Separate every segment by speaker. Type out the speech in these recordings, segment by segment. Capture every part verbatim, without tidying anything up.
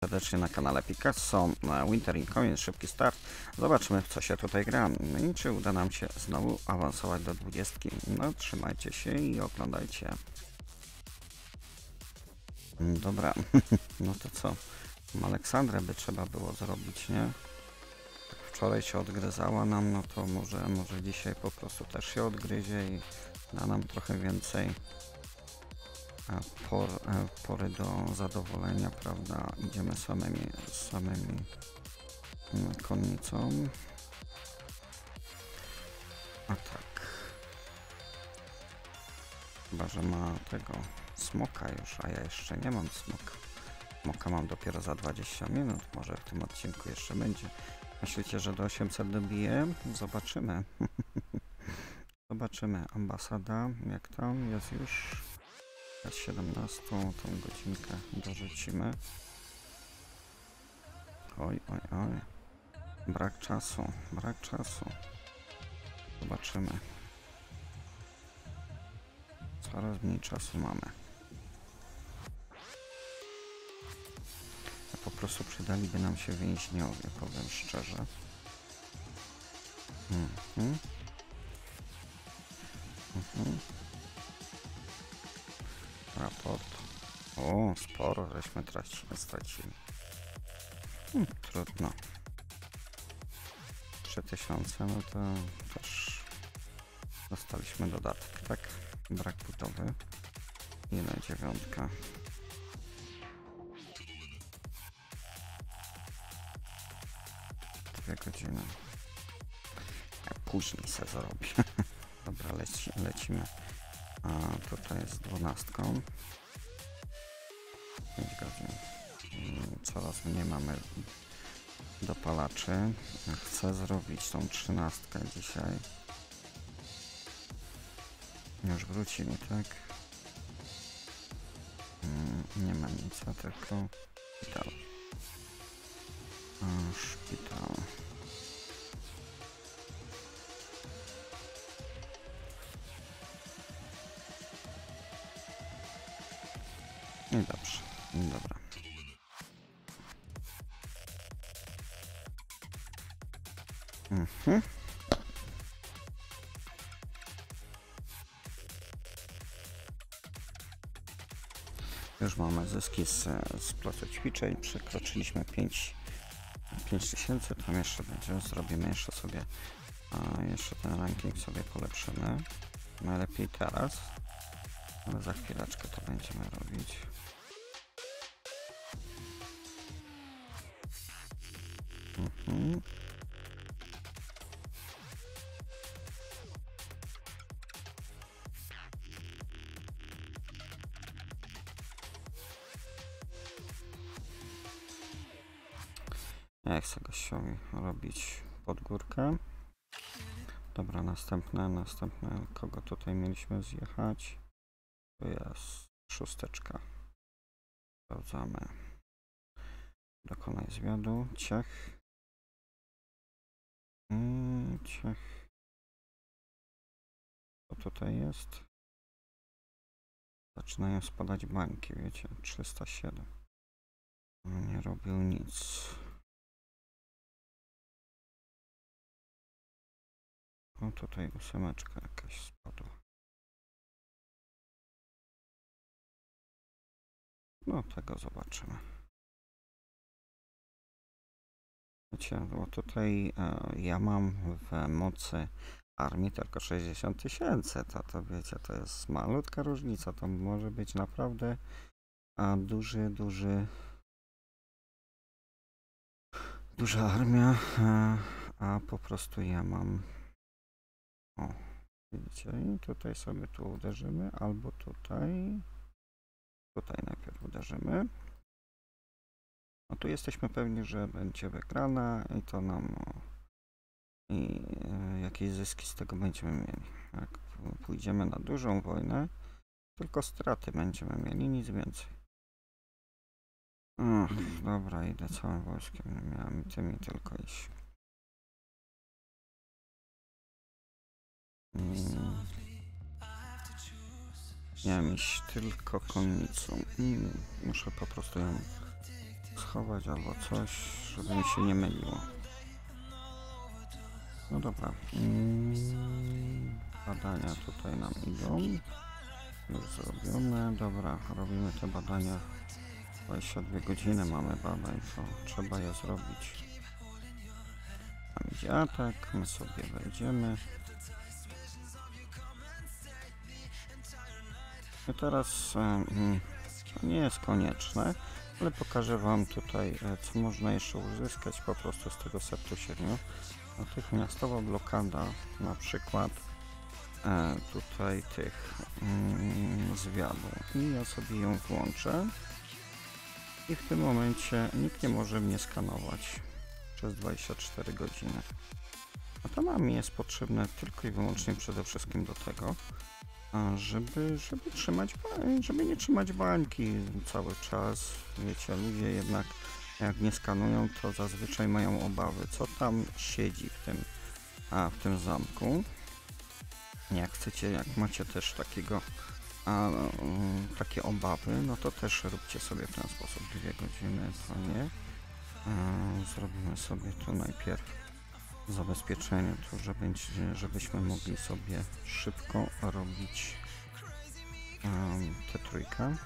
Speaker 1: serdecznie na kanale Picasso, na Winter in Coins, szybki start. Zobaczymy, w co się tutaj gra i czy uda nam się znowu awansować do dwudziestki. No, trzymajcie się i oglądajcie. Dobra, no to co? Aleksandrę by trzeba było zrobić, nie? Wczoraj się odgryzała nam, no to może, może dzisiaj po prostu też się odgryzie i da nam trochę więcej por, pory do zadowolenia, prawda? Idziemy samymi, samymi konnicą. A tak. Chyba, że ma tego smoka już, a ja jeszcze nie mam smoka. Smoka mam dopiero za dwadzieścia minut, może w tym odcinku jeszcze będzie. Myślicie, że do osiemset dobiję? Zobaczymy. Zobaczymy. Ambasada, jak tam jest już? Jest siedemnastą, tą godzinkę dorzucimy. Oj, oj, oj. Brak czasu, brak czasu. Zobaczymy. Coraz mniej czasu mamy. Po prostu przydaliby nam się więźniowie, powiem szczerze. Mhm. Mhm. Raport. O, sporo żeśmy tracili, stracili. Hmm, trudno. trzy tysiące, no to też dostaliśmy dodatek, tak? Brak budowy. I na dziewiątka. Dwie godziny. Ja później se zrobię. Dobra, leci, lecimy. A tutaj jest dwunastką. pięć godzin. Coraz mniej mamy dopalaczy. Chcę zrobić tą trzynastkę dzisiaj. Już wrócili, tak? Nie ma nic, tylko szpital. Szpital. I dobrze, dobra. Mhm. Już mamy zyski z, z placu ćwiczeń. Przekroczyliśmy pięć tysięcy. Tam jeszcze będziemy, zrobimy jeszcze sobie, a jeszcze ten ranking sobie polepszymy. Najlepiej teraz, ale za chwileczkę to będziemy robić. Mhm. Ja chcę gościowi robić pod górkę. Dobra, następne, następne, kogo tutaj mieliśmy zjechać? To jest szósteczka. Sprawdzamy. Dokonaj zwiadu. Ciech. Hmm, ciech. Co tutaj jest? Zaczynają spadać bańki, wiecie, trzysta siedem. Nie robił nic. O, tutaj ósemeczka jakaś spadła. No, tego zobaczymy. Wiecie, bo tutaj e, ja mam w mocy armii tylko sześćdziesiąt tysięcy. To, to wiecie, to jest malutka różnica. To może być naprawdę a, duży, duży duża armia, a, a po prostu ja mam. O, widzicie, i tutaj sobie tu uderzymy, albo tutaj. Tutaj najpierw uderzymy. No tu jesteśmy pewni, że będzie wygrana i to nam o, i e, jakieś zyski z tego będziemy mieli. Jak pójdziemy na dużą wojnę, tylko straty będziemy mieli, nic więcej. Ach, dobra, idę całym wojskiem, nie miałem tymi tylko iść. Hmm. Miałem iść tylko konnicą. Hmm. Muszę po prostu ją schować albo coś, żeby mi się nie myliło. No dobra. Mm, badania tutaj nam idą. Już zrobione. Dobra, robimy te badania. dwadzieścia dwie godziny mamy badań, to trzeba je zrobić. Tam idzie atak, my sobie wejdziemy. I teraz mm, to nie jest konieczne, ale pokażę Wam tutaj, co można jeszcze uzyskać po prostu z tego setu siedmiu. Natychmiastowa blokada, na przykład e, tutaj tych mm, zwiadu. I ja sobie ją włączę. I w tym momencie nikt nie może mnie skanować przez dwadzieścia cztery godziny. A to nam jest potrzebne tylko i wyłącznie przede wszystkim do tego, żeby, żeby trzymać, żeby nie trzymać bańki cały czas. Wiecie, ludzie jednak jak nie skanują, to zazwyczaj mają obawy, co tam siedzi w tym, a w tym zamku. Jak chcecie, jak macie też takiego a, um, takie obawy, no to też róbcie sobie w ten sposób dwie godziny, to nie. A, zrobimy sobie tu najpierw zabezpieczenie, tu, żeby, żebyśmy mogli sobie szybko robić um, tę trójkę.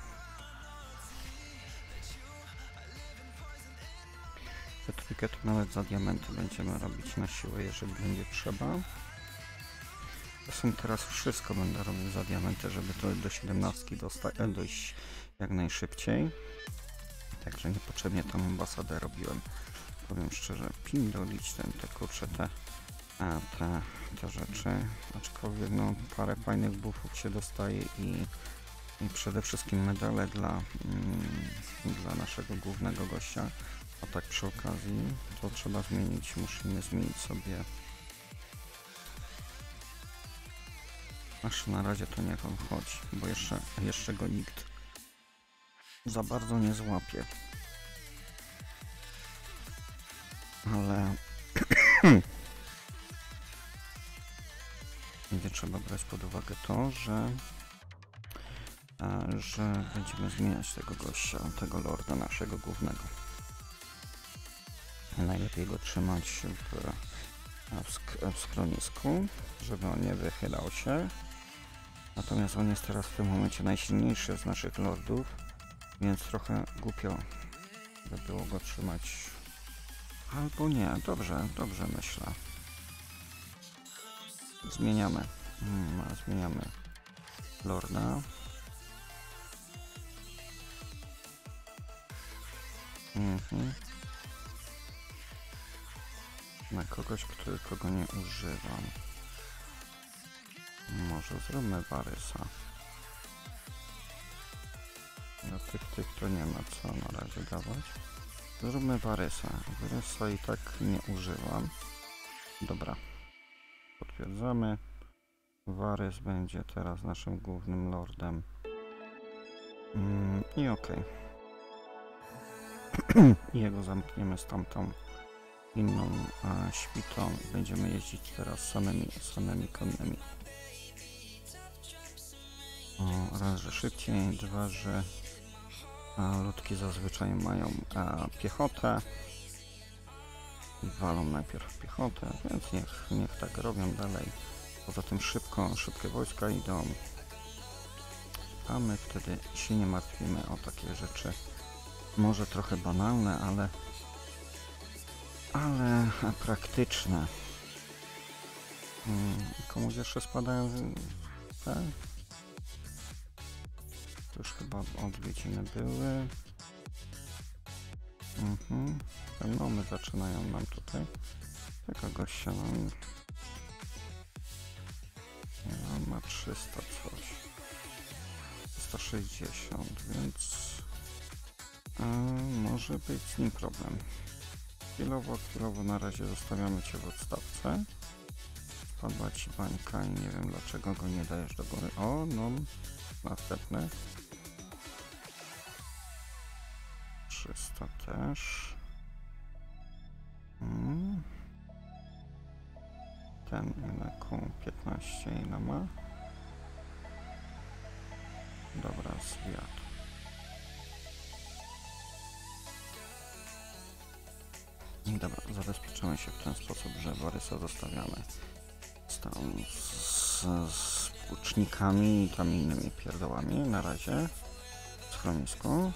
Speaker 1: Tę trójkę to nawet za diamenty będziemy robić na siłę, jeżeli będzie trzeba. Zresztą teraz wszystko będę robił za diamenty, żeby to do siedemnastki dojść jak najszybciej. Także niepotrzebnie tam ambasadę robiłem. Powiem szczerze, pindolić ten, te kurcze, te, te, te rzeczy. Aczkolwiek no, parę fajnych buffów się dostaje i, i przede wszystkim medale dla, mm, dla naszego głównego gościa. A tak przy okazji to trzeba zmienić, musimy zmienić sobie. Aż na razie to niech on chodzi, bo jeszcze, jeszcze go nikt za bardzo nie złapie. Ale będzie trzeba brać pod uwagę to, że, że będziemy zmieniać tego gościa, tego lorda naszego głównego. Najlepiej go trzymać w, w, sk w schronisku, żeby on nie wychylał się. Natomiast on jest teraz w tym momencie najsilniejszy z naszych lordów, więc trochę głupio by było go trzymać. Albo nie, dobrze, dobrze myślę. Zmieniamy. Hmm, zmieniamy lorda. Mhm. Na kogoś, który kogo nie używam. Może zróbmy Warysa. Do tych, tych to nie ma co na razie dawać. Zróbmy Warysa. Warysa i tak nie używam. Dobra. Potwierdzamy. Warys będzie teraz naszym głównym lordem. Mm, I okej. Okay. I jego zamkniemy z tamtą inną a, świtą. Będziemy jeździć teraz samymi, samymi konnymi. O, raz, że szybciej, dwa, że a, ludki zazwyczaj mają a, piechotę i walą najpierw piechotę, więc niech, niech tak robią dalej. Poza tym szybko, szybkie wojska idą, a my wtedy się nie martwimy o takie rzeczy. Może trochę banalne, ale ale praktyczne. Hmm, komuś jeszcze spadają te? To już chyba odwiedziny były. Mhm. No my zaczynają nam tutaj. Tego gościa nam... On ma trzysta coś. sto sześćdziesiąt, więc... A, może być z nim problem. Chwilowo, chwilowo na razie zostawiamy Cię w odstawce. Padła Ci bańka i nie wiem dlaczego go nie dajesz do góry. O, no, następne. trzysta też. Hmm. Ten ile ku piętnaście ile ma? Dobra, zwiat. Dobra, zabezpieczymy się w ten sposób, że Borysa zostawiamy z, tam, z, z łucznikami i tam innymi pierdołami na razie w schronisku.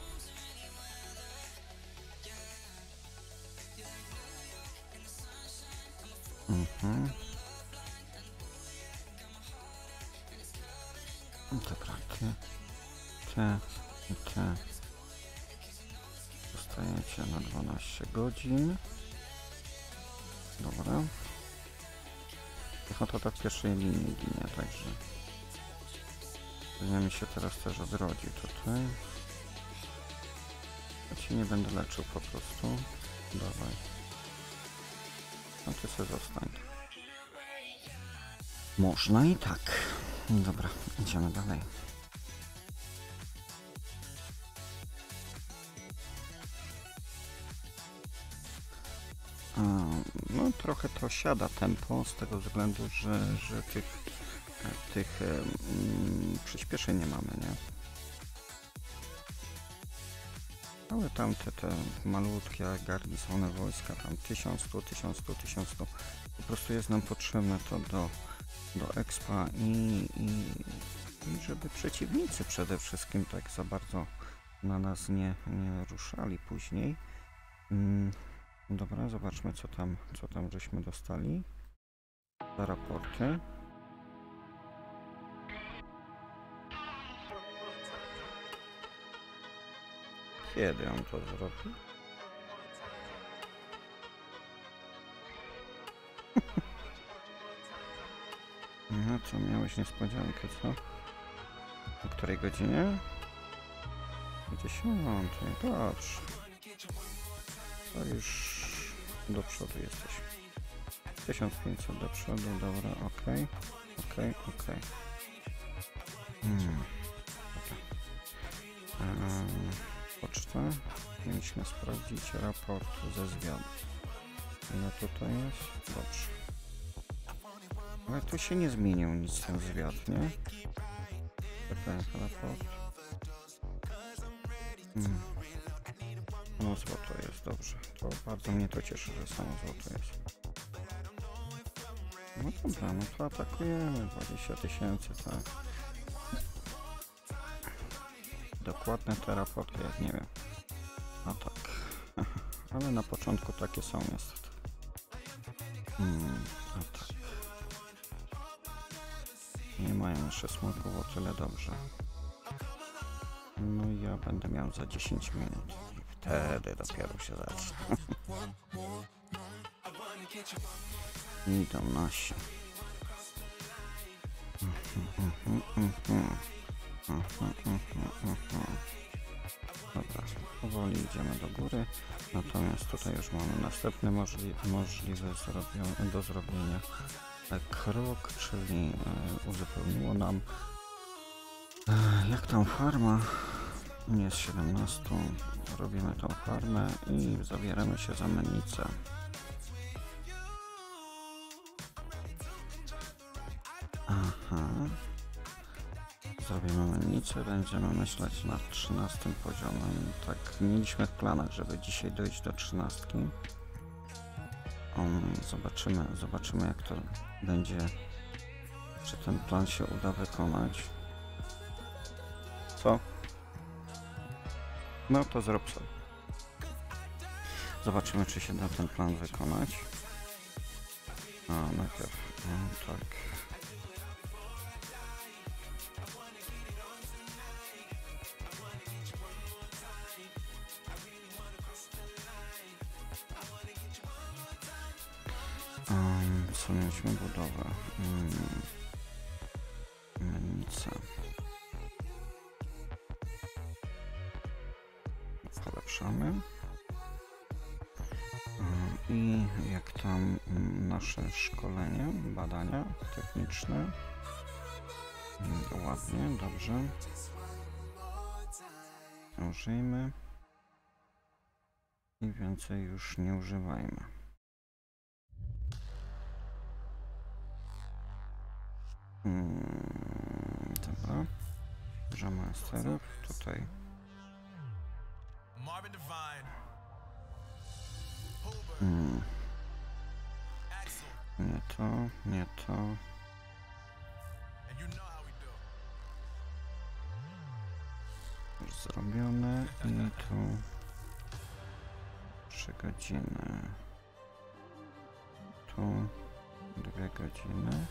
Speaker 1: Mhm. Dobra, ty, ty i ty zostajecie na dwanaście godzin. Dobra. Piechota to w pierwszej linii ginie, także pewnie mi się teraz też odrodzi tutaj. Ja ci nie będę leczył po prostu. Dawaj. No ty sobie zostań. Można i tak. Dobra, idziemy dalej. No trochę to siada tempo z tego względu, że, że tych, tych um, przyspieszeń nie mamy, nie? Ale tamte te malutkie garnizony wojska, tam tysiąc sto, tysiąc sto, tysiąc sto, po prostu jest nam potrzebne to do, do expa i, i, i żeby przeciwnicy przede wszystkim tak za bardzo na nas nie, nie ruszali później. Mm. Dobra, zobaczmy co tam, co tam żeśmy dostali za raporty. Kiedy on to zrobił? No co, miałeś niespodziankę, co? O której godzinie? O dziesiątej, dobrze. To już do przodu jesteś. tysiąc pięćset do przodu, dobra, ok, ok, ok. Hmm. Eee, poczta. Mieliśmy sprawdzić raport ze zwiadu. Ile tutaj jest? Dobrze. Ale tu się nie zmienił nic ten zwiad, nie? Tutaj raport. Hmm. No złoto jest, dobrze. To bardzo mnie to cieszy, że samo złoto jest. No dobra, no to atakujemy. dwadzieścia tysięcy, tak. Dokładne te raporty, jak nie wiem. A tak. Ale na początku takie są niestety. Hmm, a tak. Nie mają jeszcze smoków, o tyle dobrze. No i ja będę miał za dziesięć minut. Wtedy dopiero się zacznie. Idą nasi. Dobra, powoli idziemy do góry. Natomiast tutaj już mamy następny możli możliwy zrobiony, do zrobienia krok, czyli uzupełniło nam jak tam farma. Jest siedemnaście. Robimy tą farmę i zabieramy się za mennicę. Aha. Zrobimy mennicę, będziemy myśleć nad trzynastym poziomem. Tak, mieliśmy w planach, żeby dzisiaj dojść do trzynastki. Um, zobaczymy, zobaczymy jak to będzie, czy ten plan się uda wykonać. Co? No to zrób sobie. Zobaczymy, czy się da ten plan wykonać. A, najpierw, no, tak. Um, co mieliśmy budowę? Hmm. Mennica. Polepszamy. I jak tam nasze szkolenie, badania techniczne. Ładnie, dobrze. Użyjmy. I więcej już nie używajmy. Hmm, dobra. Dużo masterów. Tutaj. Hmm. Nie to, nie to. Już zrobione i tu trzy godziny. Tu dwie godziny.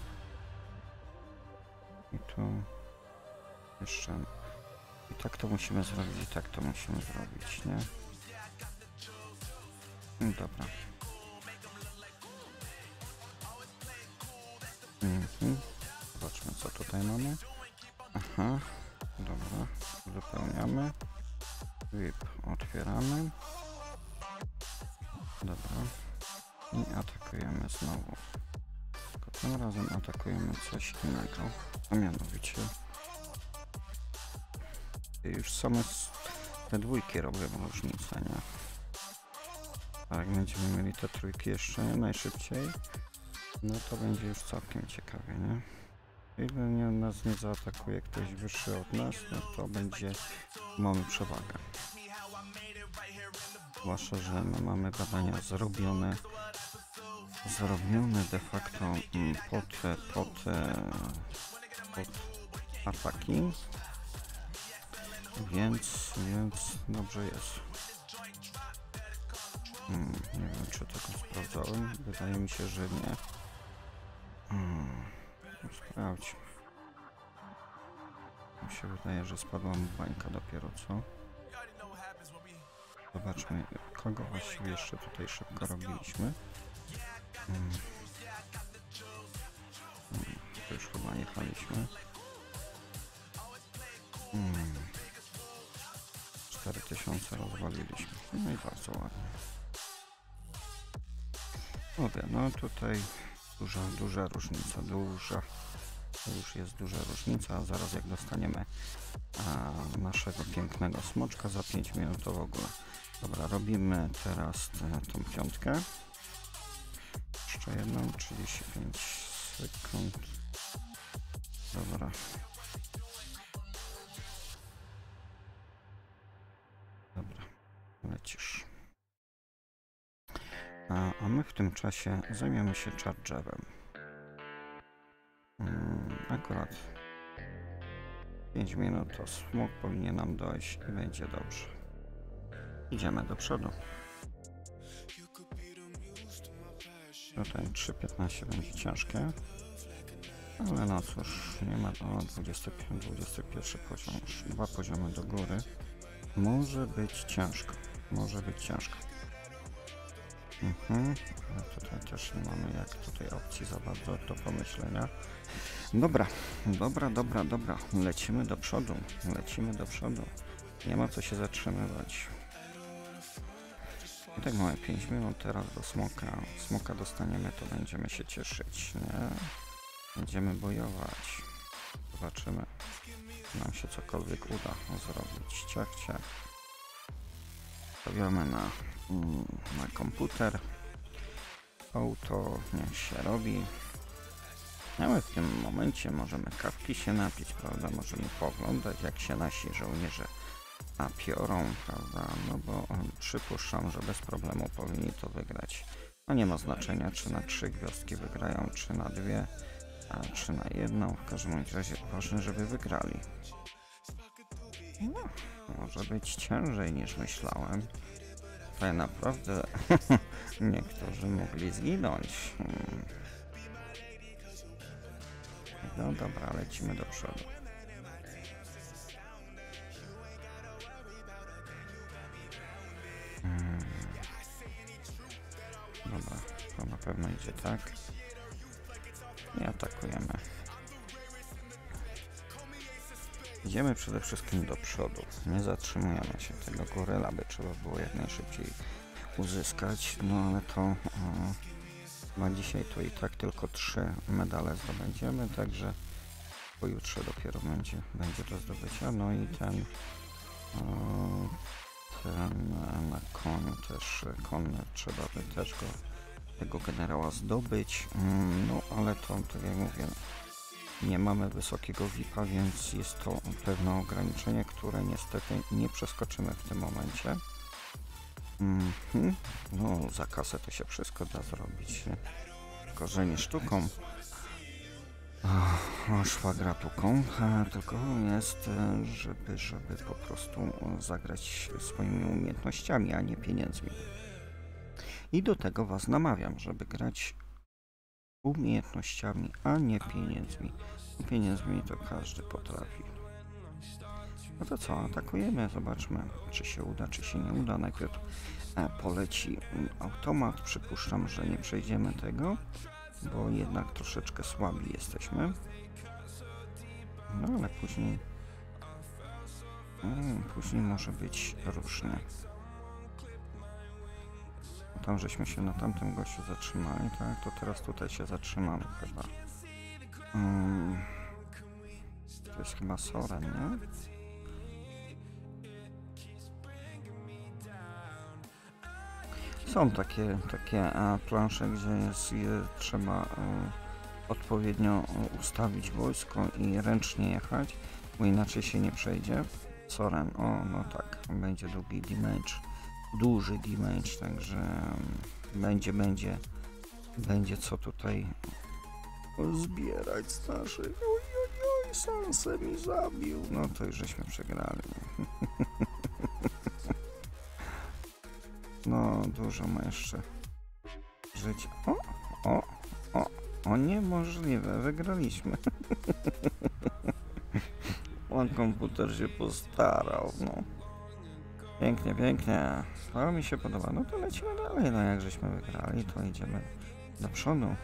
Speaker 1: I tu jeszcze. I tak to musimy zrobić, i tak to musimy zrobić, nie? No dobra. Mhm. Zobaczmy, co tutaj mamy. Aha, dobra. Wypełniamy. Whip otwieramy. Dobra. I atakujemy znowu. Tylko tym razem atakujemy coś innego. A mianowicie już same te dwójki robią różnicę, nie? A jak będziemy mieli te trójki jeszcze najszybciej, no to będzie już całkiem ciekawie, nie? Ile nie, nas nie zaatakuje ktoś wyższy od nas, no to będzie, mamy przewagę. Zwłaszcza, że my mamy badania zrobione, zrobione de facto pod, pod, pod ataki, więc, więc dobrze jest. Hmm, nie wiem, czy tego sprawdzałem. Wydaje mi się, że nie. Hmm, no sprawdźmy. Mi się wydaje, że spadła mu bańka dopiero co. Zobaczmy, kogo właściwie jeszcze tutaj szybko robiliśmy. Hmm. Hmm, to już chyba jechaliśmy. Hmm. cztery tysiące rozwaliliśmy. No i bardzo ładnie. Mówię, no tutaj duża, duża różnica, duża. To już jest duża różnica, a zaraz jak dostaniemy a, naszego pięknego smoczka za pięć minut to w ogóle. Dobra, robimy teraz tę, tą piątkę. Jeszcze jedną, trzydzieści pięć sekund. Dobra. Dobra, lecisz. A, a my w tym czasie zajmiemy się chargerem. Hmm, akurat pięć minut to smok powinien nam dojść i będzie dobrze. Idziemy do przodu. Tutaj trzy piętnaście będzie ciężkie. Ale no cóż, nie ma to dwudziesty piąty, dwudziesty pierwszy poziom, już dwa poziomy do góry. Może być ciężko, może być ciężko. Mhm, ale tutaj też nie mamy jak tutaj opcji za bardzo do pomyślenia. Dobra, dobra, dobra, dobra, lecimy do przodu, lecimy do przodu. Nie ma co się zatrzymywać. I tak mamy pięć minut teraz do smoka. Smoka dostaniemy, to będziemy się cieszyć, nie? Będziemy bojować. Zobaczymy, czy nam się cokolwiek uda zrobić. Ciach, ciach. Stawiamy na, na komputer. Auto niech się robi. A my w tym momencie możemy kawki się napić, prawda? Możemy pooglądać, jak się nasi żołnierze napiorą, prawda? No bo przypuszczam, że bez problemu powinni to wygrać. No nie ma znaczenia, czy na trzy gwiazdki wygrają, czy na dwie, a czy na jedną. W każdym razie ważne, żeby wygrali. No, może być ciężej niż myślałem. Tutaj naprawdę niektórzy mogli zginąć. Hmm. No dobra, lecimy do przodu. Hmm. Dobra, to na pewno idzie tak. I atakujemy. Idziemy przede wszystkim do przodu. Nie zatrzymujemy się. Tego goryla by trzeba było jak najszybciej uzyskać. No ale to o, chyba dzisiaj to i tak tylko trzy medale zdobędziemy, także pojutrze dopiero będzie, będzie do zdobycia. No i ten, o, ten na koniu też, konny trzeba by też go, tego generała zdobyć. No ale to, tak jak mówię, nie mamy wysokiego V I P-a, więc jest to pewne ograniczenie, które niestety nie przeskoczymy w tym momencie. Mhm. No, za kasę to się wszystko da zrobić. Korzenie sztuką. O, szwagra tuką, tylko jest, żeby, żeby po prostu zagrać swoimi umiejętnościami, a nie pieniędzmi. I do tego was namawiam, żeby grać umiejętnościami, a nie pieniędzmi. Pieniędzmi to każdy potrafi. No to co, atakujemy, zobaczmy, czy się uda, czy się nie uda. Najpierw poleci automat, przypuszczam, że nie przejdziemy tego, bo jednak troszeczkę słabi jesteśmy. No ale później, hmm, później może być różnie. Tam żeśmy się na tamtym gościu zatrzymali, tak? To teraz tutaj się zatrzymamy chyba. Hmm. To jest chyba Soren, nie? Są takie, takie a, plansze, gdzie jest, je, trzeba a, odpowiednio ustawić wojsko i ręcznie jechać, bo inaczej się nie przejdzie. Soren, o no tak, będzie długi damage, duży damage, także będzie, będzie, będzie co tutaj zbierać z naszych. Oj, oj, oj, Sansę mi zabił, no to już żeśmy przegrali. No, dużo ma jeszcze życia. O, o, o, o, niemożliwe, wygraliśmy. On komputer się postarał, no. Pięknie, pięknie. To mi się podoba. No to lecimy dalej, no jak żeśmy wygrali, to idziemy do przodu.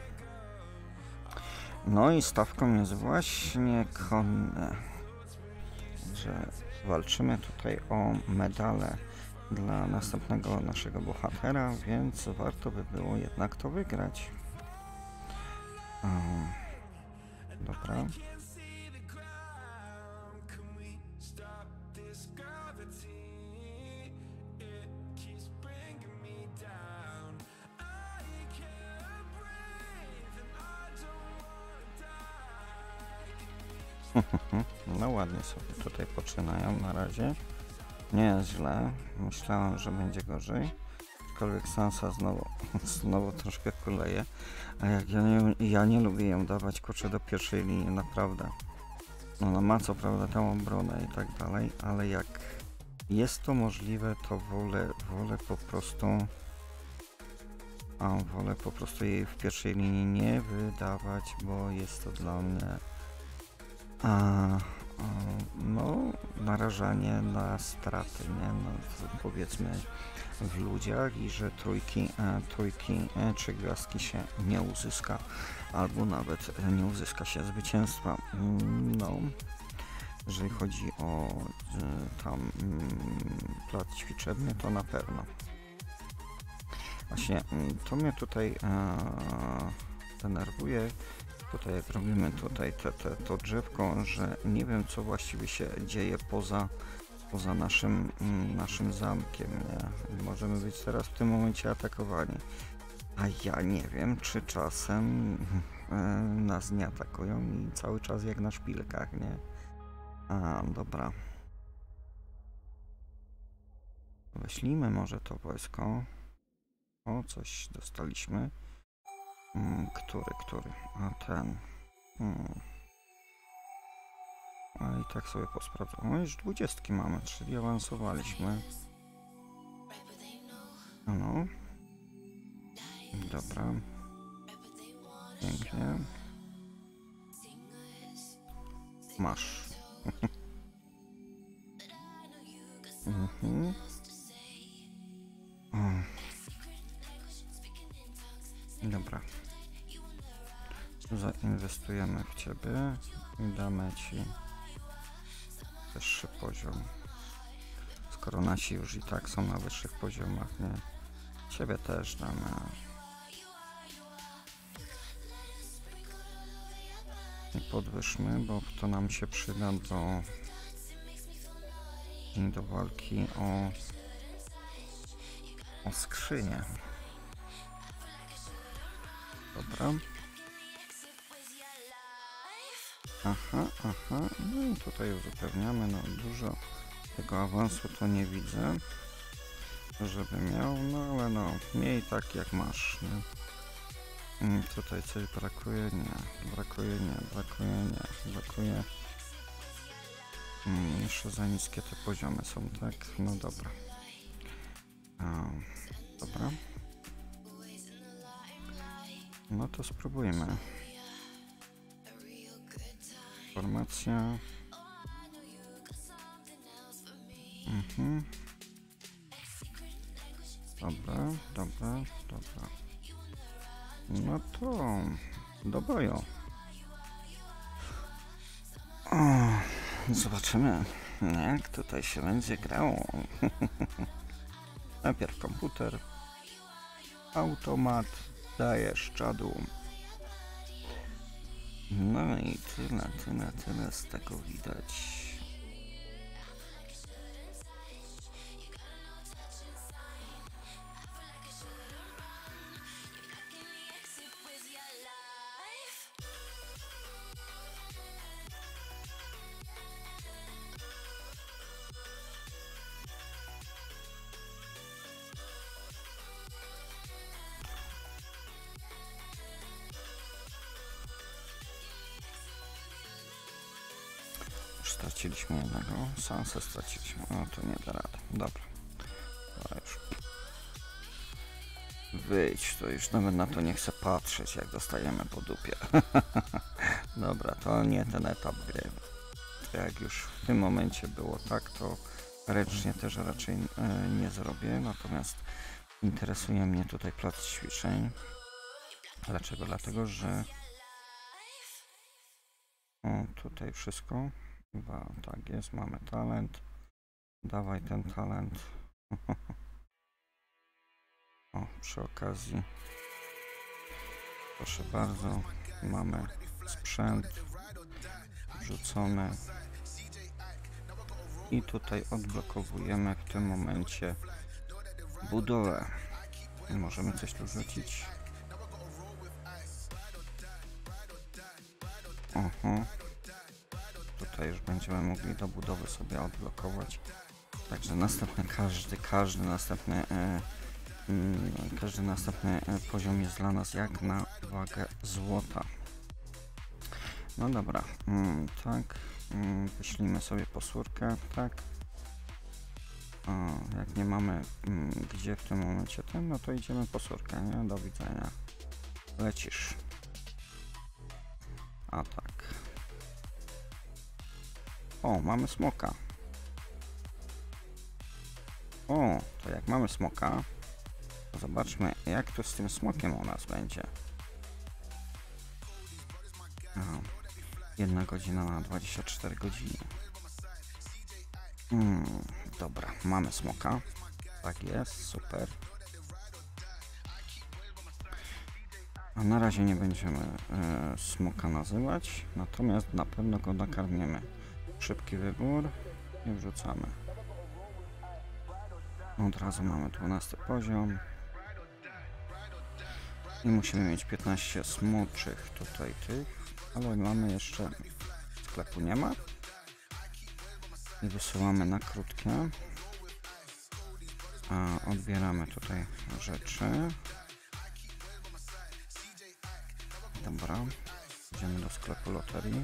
Speaker 1: No i stawką jest właśnie konne. Że walczymy tutaj o medale dla następnego naszego bohatera, więc warto by było jednak to wygrać. Um, dobra. No ładnie sobie tutaj poczynają na razie. Nie jest źle. Myślałem, że będzie gorzej. Aczkolwiek Sansa znowu, znowu troszkę kuleje. A jak ja nie, ja nie lubię ją dawać, kurczę, do pierwszej linii, naprawdę. No, no ma co prawda tę obronę i tak dalej, ale jak jest to możliwe, to wolę, wolę po prostu... A wolę po prostu jej w pierwszej linii nie wydawać, bo jest to dla mnie... A, no, narażanie na straty, nie? No, powiedzmy w ludziach i że trójki, e, trójki e, czy gwiazdki się nie uzyska, albo nawet nie uzyska się zwycięstwa. No, jeżeli chodzi o e, tam mm, plac ćwiczebny, to na pewno. Właśnie to mnie tutaj e, denerwuje. Tutaj jak robimy tutaj te, te, to drzewko, że nie wiem co właściwie się dzieje poza, poza naszym, naszym zamkiem, nie? Możemy być teraz w tym momencie atakowani. A ja nie wiem, czy czasem e, nas nie atakują i cały czas jak na szpilkach, nie? A, dobra. Wyślijmy może to wojsko. O, coś dostaliśmy. Hmm, który, który? A ten. Hmm. A i tak sobie posprawdzam. No już dwudziestki mamy, czyli awansowaliśmy. No. Dobra. Pięknie. Masz. mhm. Dobra. Zainwestujemy w ciebie i damy ci wyższy poziom. Skoro nasi już i tak są na wyższych poziomach, nie? Ciebie też damy. I podwyższmy, bo to nam się przyda do, do walki o, o skrzynię. Dobra. Aha, aha. No i tutaj uzupełniamy. No dużo tego awansu to nie widzę. żeby miał, no ale no, miej tak jak masz, nie? Mm, tutaj coś brakuje? Nie. Brakuje? Nie. Brakuje? Nie. Brakuje. Mm, jeszcze za niskie te poziomy są, tak? No dobra. A, dobra. No to spróbujmy. Formacja. Mhm. Dobra, dobra, dobra. No to do boju. O, zobaczymy, jak tutaj się będzie grało. Najpierw komputer. Automat. Dajesz czadu. No i tyle, tyle, tyle z tego widać. Straciliśmy jednego, szansę straciliśmy, no to nie da rady, dobra, to już wyjdź, to już nawet na to nie chcę patrzeć, jak dostajemy po dupie. Dobra, to nie ten etap gry, to jak już w tym momencie było tak, to ręcznie też raczej e, nie zrobię, natomiast interesuje mnie tutaj plac ćwiczeń. Dlaczego? Dlatego, że o, tutaj wszystko. Chyba tak jest, mamy talent. Dawaj ten talent. O, przy okazji, proszę bardzo, mamy sprzęt wrzucony i tutaj odblokowujemy w tym momencie budowę. Możemy coś tu rzucić. Oho. Tutaj już będziemy mogli do budowy sobie odblokować. Także następny, każdy, każdy następny, e, mm, każdy następny poziom jest dla nas jak na wagę złota. No dobra, mm, tak, mm, wyślijmy sobie posórkę, tak. O, jak nie mamy mm, gdzie w tym momencie ten, no to idziemy posórkę, nie? Do widzenia. Lecisz. A tak. O, mamy smoka. O, to jak mamy smoka, to zobaczmy, jak to z tym smokiem u nas będzie. Aha. Jedna godzina na dwadzieścia cztery godziny. Hmm, dobra, mamy smoka. Tak jest, super. A na razie nie będziemy e, smoka nazywać, natomiast na pewno go nakarmimy. Szybki wybór i wrzucamy. Od razu mamy dwunasty poziom. I musimy mieć piętnaście smoczych tutaj tych, ale mamy jeszcze, sklepu nie ma. I wysyłamy na krótkie. A odbieramy tutaj rzeczy. Dobra, idziemy do sklepu loterii.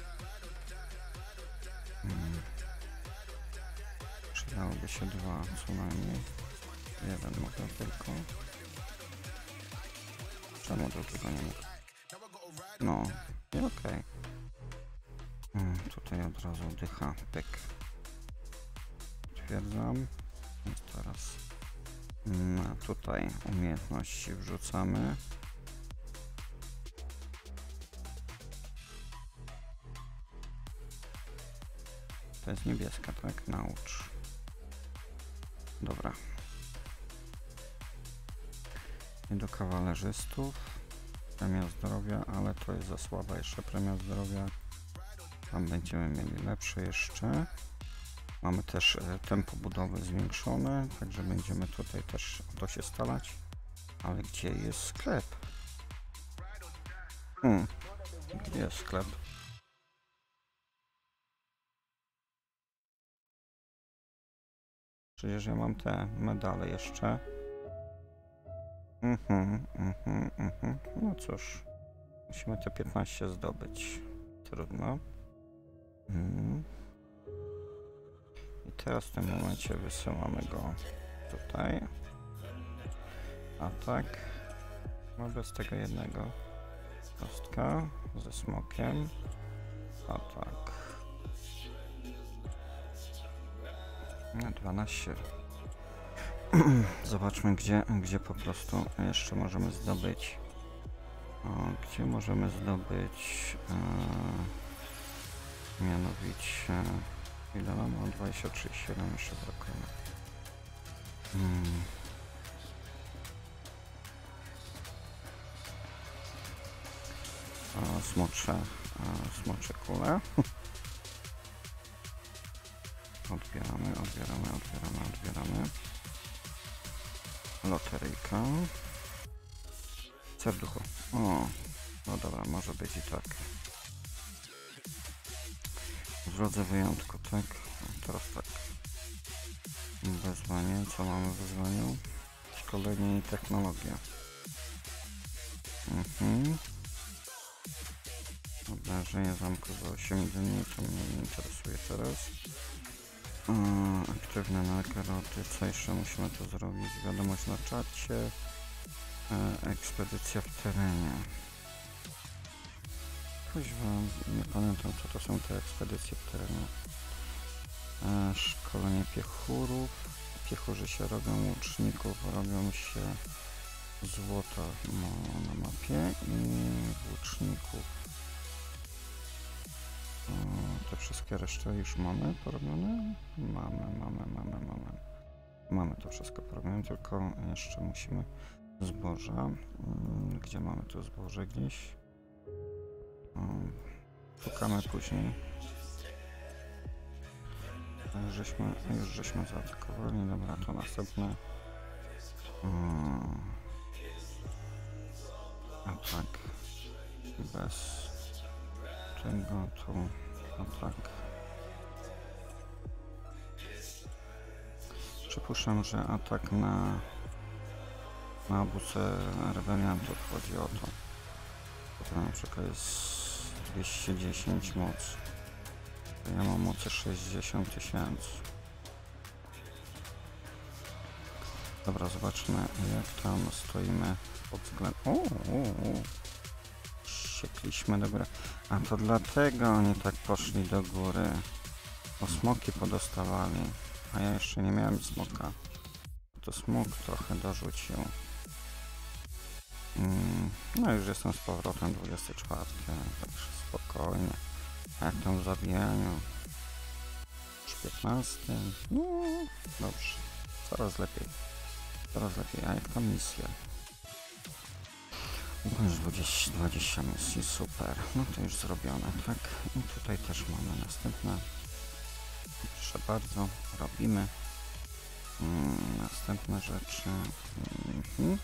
Speaker 1: Hmm. Przydałoby się dwa co najmniej. Jeden mogę tylko. Czemu drugiego nie mógł? No, i okej. Okay. Hmm, tutaj od razu dycha, pyk. Potwierdzam. I teraz na tutaj umiejętności wrzucamy. To jest niebieska, tak? Naucz. Dobra. I do kawalerzystów. Premia zdrowia, ale to jest za słaba jeszcze premia zdrowia. Tam będziemy mieli lepsze jeszcze. Mamy też tempo budowy zwiększone, także będziemy tutaj też o to się starać. Ale gdzie jest sklep? Hmm. Gdzie jest sklep? Przecież ja mam te medale jeszcze. Mhm, mhm, mhm. No cóż, musimy te piętnaście zdobyć. Trudno. Mhm. I teraz w tym momencie wysyłamy go tutaj. A tak. No bez tego jednego. Kostka ze smokiem. A tak. No, dwanaście. Zobaczmy, gdzie, gdzie po prostu jeszcze możemy zdobyć. O, gdzie możemy zdobyć e, mianowicie ile nam? dwadzieścia trzy, siedem jeszcze brakuje. Hmm. O, smocze, o, smocze kule. Odbieramy, odbieramy, odbieramy, odbieramy. Loteryjka. Serducho. O, no dobra, może być i tak. W drodze wyjątku, tak? Teraz tak. Wezwanie. Co mamy w wezwaniu? Szkolenie i technologia. Mhm. Obrażenie zamku za osiem dni. To mnie nie interesuje teraz. Yy, aktywne nagrody. Co jeszcze musimy tu zrobić? Wiadomość na czacie. Yy, ekspedycja w terenie. Kuźwa, nie pamiętam co to są te ekspedycje w terenie. Yy, szkolenie piechurów. Piechurzy się robią, łuczników robią się złota no, na mapie i łuczników. O, te wszystkie reszty już mamy porobione? Mamy, mamy, mamy, mamy. Mamy to wszystko porobione, tylko jeszcze musimy zboża. Gdzie mamy to zboże gdzieś? O, szukamy później. Już żeśmy, już żeśmy zaatakowali. Dobra, to następne. A tak. Bez tego tu. A tak. Przypuszczam, że atak na na obóz rebeliantów chodzi o to. To na przykład jest dwieście dziesięć moc. Ja mam mocy sześćdziesiąt tysięcy. Dobra, zobaczmy jak tam stoimy pod względem... O, o, o. Siekliśmy do góry. A to dlatego oni tak poszli do góry. Bo smoki podostawali. A ja jeszcze nie miałem smoka. To smok trochę dorzucił. Mm, no już jestem z powrotem dwudziesty czwarty. Także spokojnie. A jak tam w zabijaniu? Już piętnasty. No dobrze. Coraz lepiej. Coraz lepiej. A jak tam misja? Już dwadzieścia, dwadzieścia misji, super. No to już zrobione, tak? I tutaj też mamy następne. Proszę bardzo, robimy. Hmm, następne rzeczy. Mhm.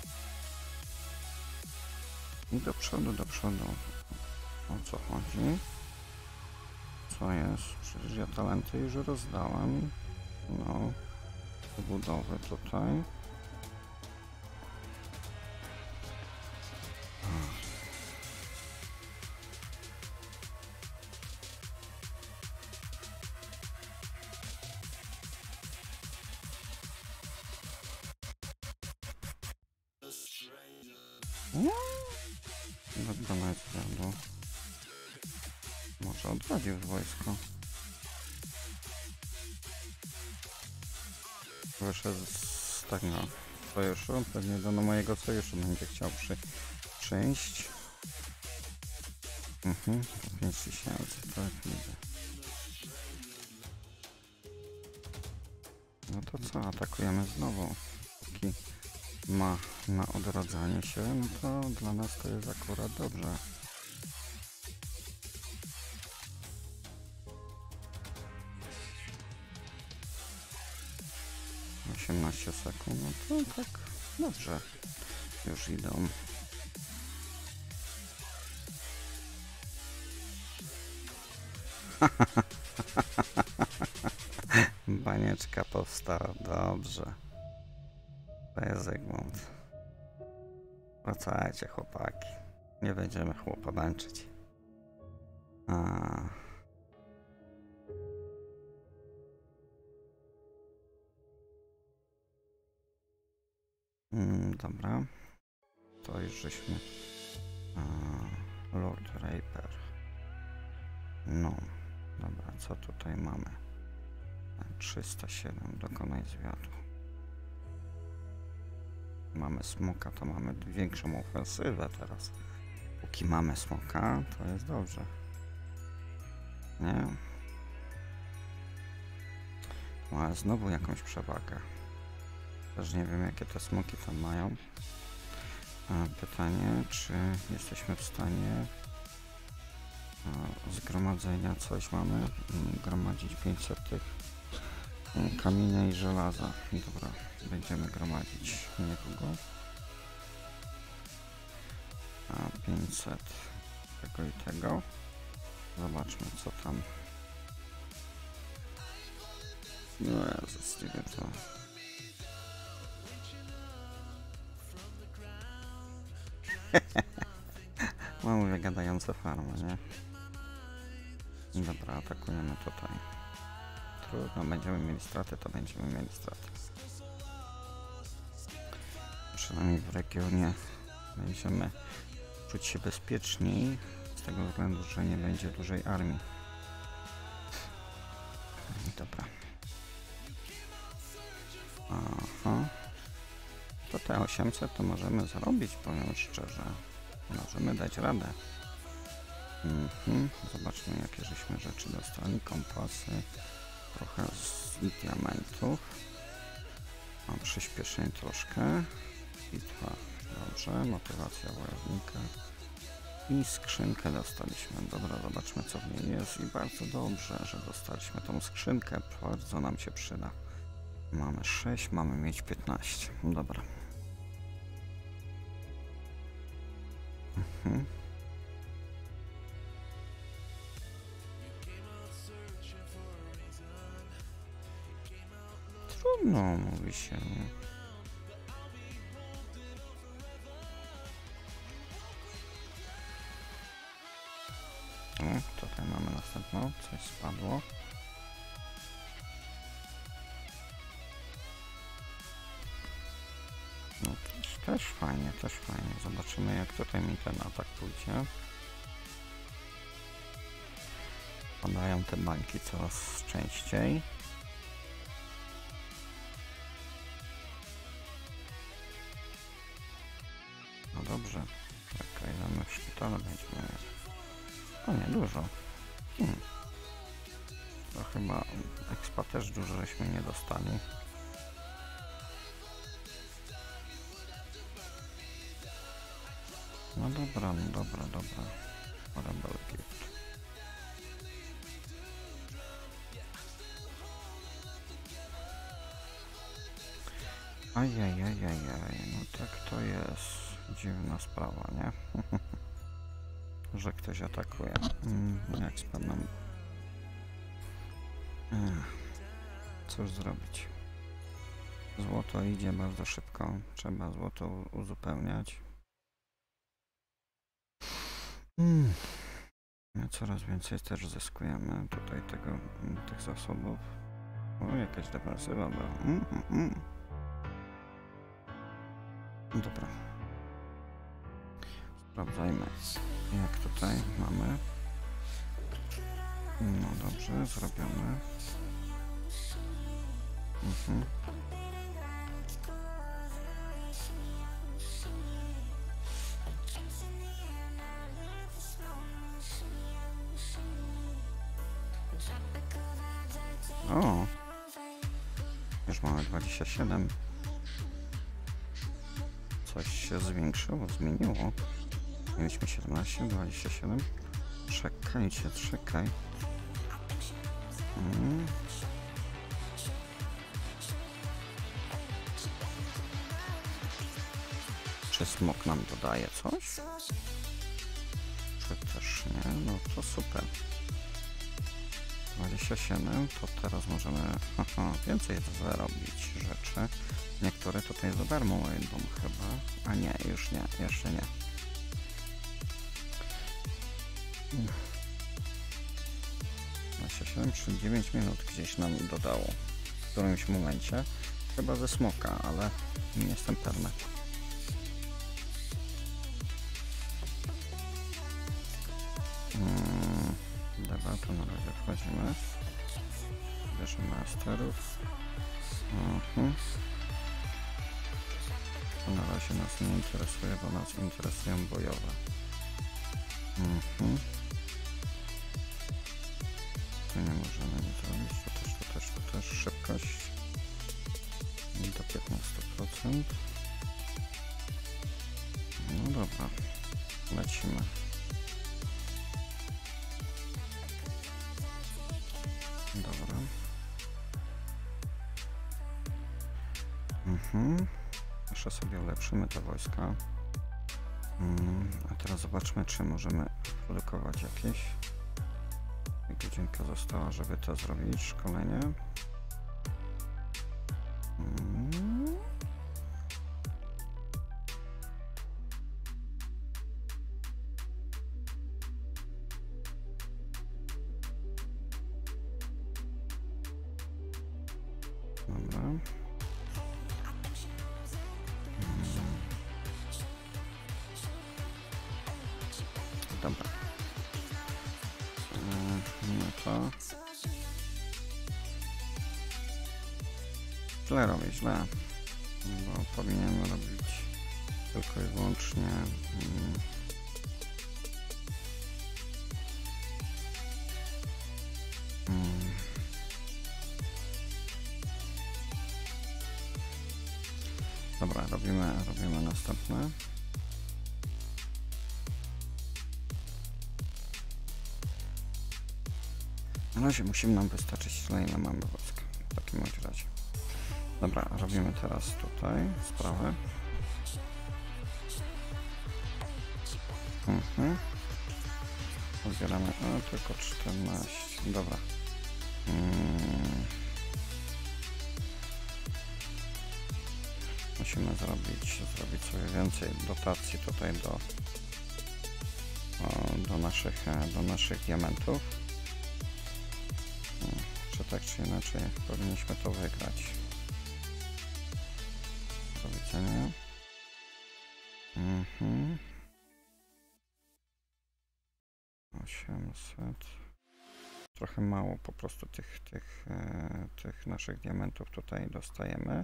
Speaker 1: I do przodu, do przodu. O co chodzi? Co jest? Przecież ja talenty już rozdałem. No, budowy tutaj. Wykonać zwiadu. Może odwadził wojsko. Wyszedł z tego sojuszu. Pewnie do mojego sojuszu będzie chciał przy, przyjść. Mhm, pięć tysięcy, to jak widzę. No to co, atakujemy znowu. Póki ma na odradzanie się, no to dla nas to jest akurat dobrze. osiemnaście sekund, no to tak dobrze. Już idą. banieczka powstała. Dobrze. To jest Zygmunt. Wracajcie, chłopaki. Nie będziemy chłopa męczyć. A. Mm, dobra. To już żeśmy... A, Lord Raper. No. Dobra, co tutaj mamy? trzysta siedem, dokonaj zwiadu. Mamy smoka, to mamy większą ofensywę teraz. Póki mamy smoka, to jest dobrze. Nie? Ale znowu jakąś przewagę. Też nie wiem, jakie te smoki tam mają. A pytanie, czy jesteśmy w stanie a, zgromadzenia coś mamy? Gromadzić pięćset tych kamienia i żelaza. Dobra, będziemy gromadzić niedługo. A pięćset tego i tego. Zobaczmy, co tam. No Jezus, nie wiem co. No mówię, gadające farmy, nie? Dobra, atakujemy tutaj. Trudno, będziemy mieli straty, to będziemy mieli straty. Przynajmniej w regionie będziemy czuć się bezpieczniej, z tego względu, że nie będzie dużej armii. Dobra. Aha. To te osiemset to możemy zarobić, powiem szczerze. Możemy dać radę. Mhm. Zobaczmy, jakie żeśmy rzeczy dostali. Kompasy. Trochę z diamentów. Mam przyspieszenie troszkę. Bitwa. Dobrze. Motywacja wojownika. I skrzynkę dostaliśmy. Dobra, zobaczmy, co w niej jest. I bardzo dobrze, że dostaliśmy tą skrzynkę. Bardzo nam się przyda. Mamy sześć, mamy mieć piętnaście. Dobra. Mhm. Trudno, mówi się. O, tutaj mamy następną. Coś spadło. No też, też fajnie, też fajnie. Zobaczymy, jak tutaj mi ten atak pójdzie. Padają te bańki coraz częściej. No dobrze. Czekaj, mamy w szpitalu będziemy mieć. O nie, dużo. Hmm. To chyba expa też dużo żeśmy nie dostali. No dobra, no dobra, dobra. Rebel gift. Ajajajajaj, no tak to jest dziwna sprawa, nie? Że ktoś atakuje. Mm, jak spadną. Cóż zrobić? Złoto idzie bardzo szybko. Trzeba złoto uzupełniać. Mm. Coraz więcej też zyskujemy tutaj tego, tych zasobów. O, jakaś defensywa była. Mm, mm, mm. Dobra. Sprawdzajmy, jak tutaj mamy. No dobrze, zrobione. Mhm. O! Już mamy dwadzieścia siedem. Coś się zwiększyło, zmieniło. Mieliśmy siedemnaście, dwadzieścia siedem. Czekajcie, czekaj. Hmm. Czy smok nam dodaje coś? Czy też nie? No to super. dwadzieścia siedem, to teraz możemy aha, więcej zarobić rzeczy. Niektóre tutaj za darmo idą chyba, a nie, już nie, jeszcze nie. dwadzieścia siedem, trzydzieści dziewięć minut gdzieś nam dodało w którymś momencie, chyba ze smoka, ale nie jestem pewny. Hmm, dobra, to na razie wchodzimy. Bierzemy masterów. Uh-huh. To na razie nas nie interesuje, bo nas interesują bojowe. Uh-huh. Tu nie możemy nic zrobić, to też, to też, to też szybkość do piętnastu procent. No dobra, lecimy. Dobra. Mhm. Jeszcze sobie ulepszymy te wojska. Mm, a teraz zobaczmy, czy możemy produkować jakieś. Godzinka została, żeby to zrobić, szkolenie. Mm. Dobra. Mm. Dobra. Mm, no to... Źle robię, źle. Bo powinienem robić tylko i wyłącznie... Mm, mm, Dobra, robimy, robimy następne. Na razie musimy nam wystarczyć tyle, ile mamy wojsk. W takim bądź razie. Dobra, robimy teraz tutaj sprawę. Mhm. Odbieramy, a tylko czternaście. Dobra. Hmm. Musimy zrobić, zrobić sobie więcej dotacji tutaj do, do naszych, do naszych diamentów. Czy tak, czy inaczej powinniśmy to wygrać. Do widzenia. Mhm. osiemset. Trochę mało po prostu tych, tych, e, tych naszych diamentów tutaj dostajemy.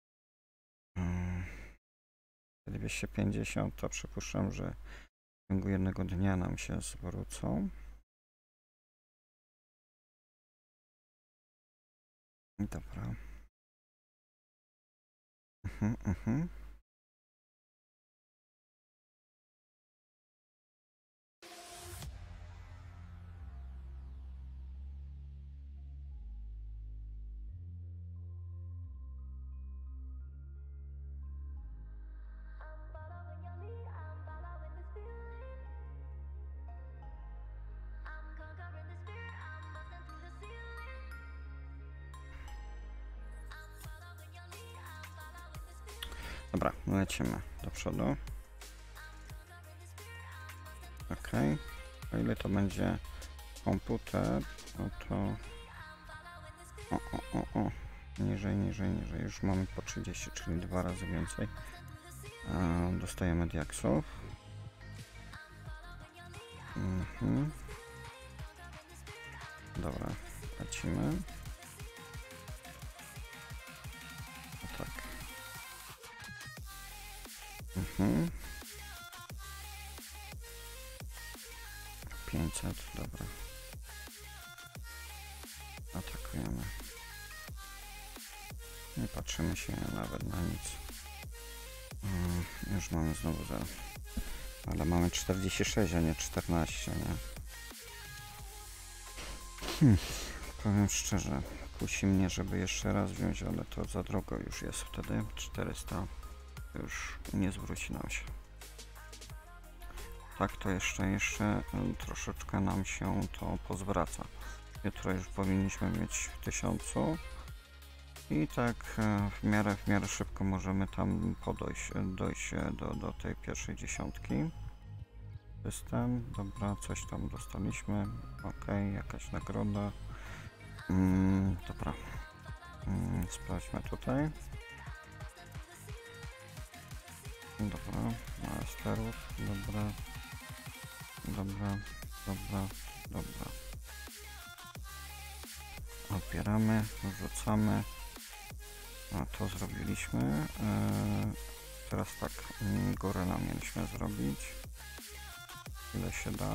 Speaker 1: dwieście pięćdziesiąt, to przypuszczam, że w ciągu jednego dnia nam się zwrócą. Dobra. Mhm, mhm. Dobra, lecimy do przodu. Ok. O ile to będzie komputer, no to... O, o, o, o. Niżej, niżej, niżej. Już mamy po trzydzieści, czyli dwa razy więcej. A, dostajemy diaksów. Mhm. Dobra, lecimy. O tak. Mhm. pięćset, dobra. Atakujemy. Nie patrzymy się nawet na nic. Hmm, już mamy znowu zero. Ale mamy czterdzieści sześć, a nie czternaście, nie? Hmm. Powiem szczerze, kusi mnie, żeby jeszcze raz wziąć, ale to za drogo już jest wtedy. czterysta już nie zwróci nam się. Tak, to jeszcze, jeszcze troszeczkę nam się to pozwraca. Jutro już powinniśmy mieć w tysiącu. I tak e, w miarę, w miarę szybko możemy tam podejść dojść do, do tej pierwszej dziesiątki. System, dobra, coś tam dostaliśmy. Ok, jakaś nagroda. Mm, dobra. Mm, sprawdźmy tutaj. Dobra, masterów, dobra. Dobra, dobra, dobra. Odbieramy, wrzucamy. A to zrobiliśmy. Eee, teraz tak, goryla mieliśmy zrobić. Ile się da.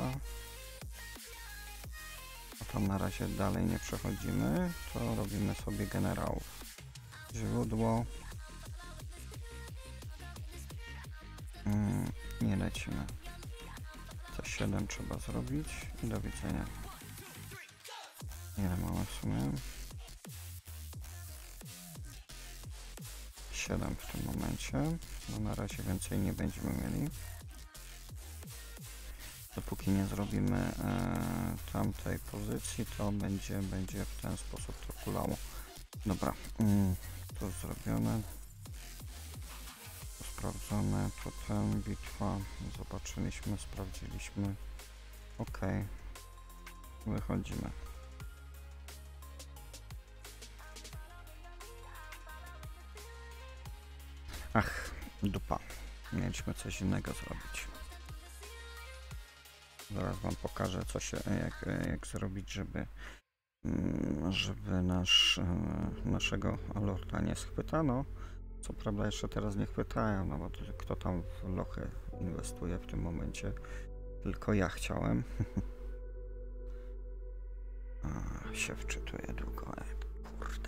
Speaker 1: A tam na razie dalej nie przechodzimy. To robimy sobie generałów. Źródło. Mm, nie lecimy. C siedem trzeba zrobić i do widzenia. Ile mamy w sumie? siedem w tym momencie. No na razie więcej nie będziemy mieli. Dopóki nie zrobimy e, tamtej pozycji, to będzie, będzie w ten sposób to kulało. Dobra, mm, to zrobione. To sprawdzone. Potem bitwa. Zobaczyliśmy, sprawdziliśmy. Ok. Wychodzimy. Ach, dupa. Mieliśmy coś innego zrobić. Zaraz wam pokażę, co się, jak, jak zrobić, żeby, żeby nasz, naszego lorda nie schwytano. Co prawda jeszcze teraz nie chwytają, no bo to, kto tam w lochy inwestuje w tym momencie? Tylko ja chciałem. A, się wczytuje długo, kurde.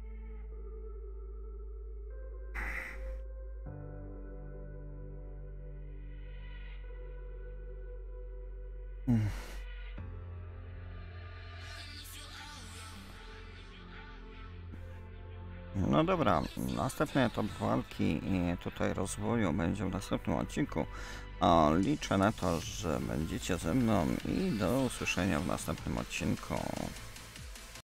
Speaker 1: Hmm. No dobra, następny etap walki i tutaj rozwoju będzie w następnym odcinku. A liczę na to, że będziecie ze mną i do usłyszenia w następnym odcinku.